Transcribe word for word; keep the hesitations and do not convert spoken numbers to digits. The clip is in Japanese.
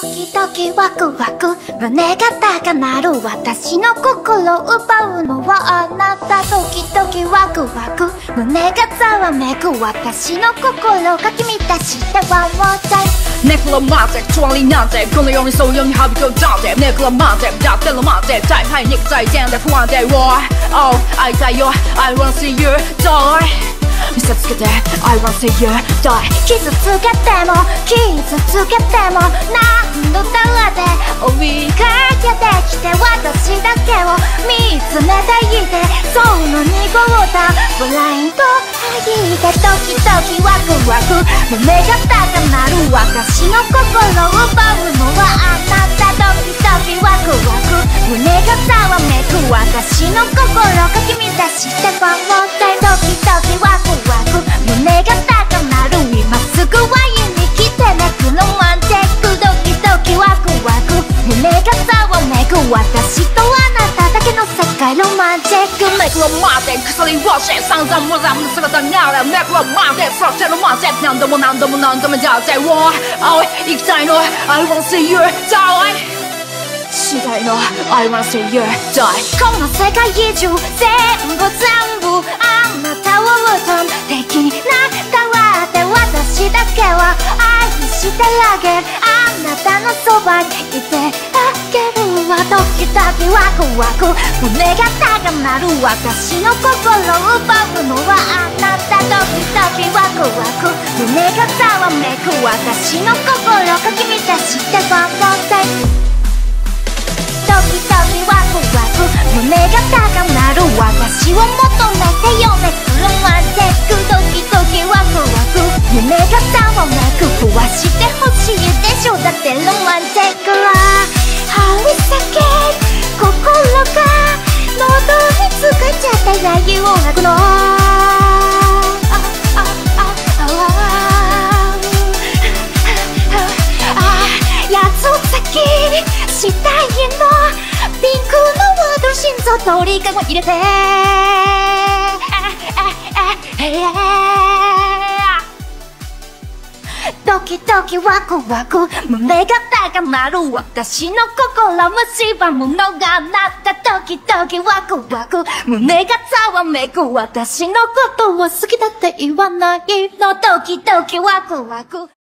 キドキワクワク胸が高鳴る私の心を奪うのはあなた。ドキドキワクワク胸がざわめく私の心かき乱して One more time ネクロマンテ調理なんてこの世にそうようにはびこだってネクロマンテだってロマンテ大敗肉体点で不安定を Oh 会いたいよ I wanna see you die見せつけて I wanna see you die 傷つけても傷つけても何度だって追いかけてきて私だけを見つめていてその濁ったブラインド吐いてドキドキワクワク胸が高鳴る私の心を奪うのはあなた。ドキドキワクワク胸がざわめく私の心かき乱して One more time ドキドキワクワク胸が高鳴る今すぐワインに来てねクロマンティックドキドキワクワク胸がざわめく私とあなただけの世界ロマンティックネクロマンテ鎖をして散々無残な姿になるネクロマンテそしてロマンテ何度も何度も何度もだってを行きたいの I wanna see you die したいの I wanna see you die この世界中全部全部あなたを完璧になったわって私だけは愛してあげるあなたのそばにいてあげるわドキドキワクワク胸が高鳴る私の心を奪うのはあなた。ドキドキワクワク胸がざわめく私の心かき乱して One more timeドキドキワクワク胸が高鳴る私を求めてよねロマンティックドキドキワクワク胸がざわめく壊してほしいでしょだってロマンティックは張り裂け心が喉につかっちゃったら言おうなくのやつを先にしたいのピンクのワード心臓鳥かご入れてドキドキワクワク胸が高鳴る私の心蝕むのがあなた。ドキドキワクワク胸がざわめく私のことを好きだって言わないのドキドキワクワク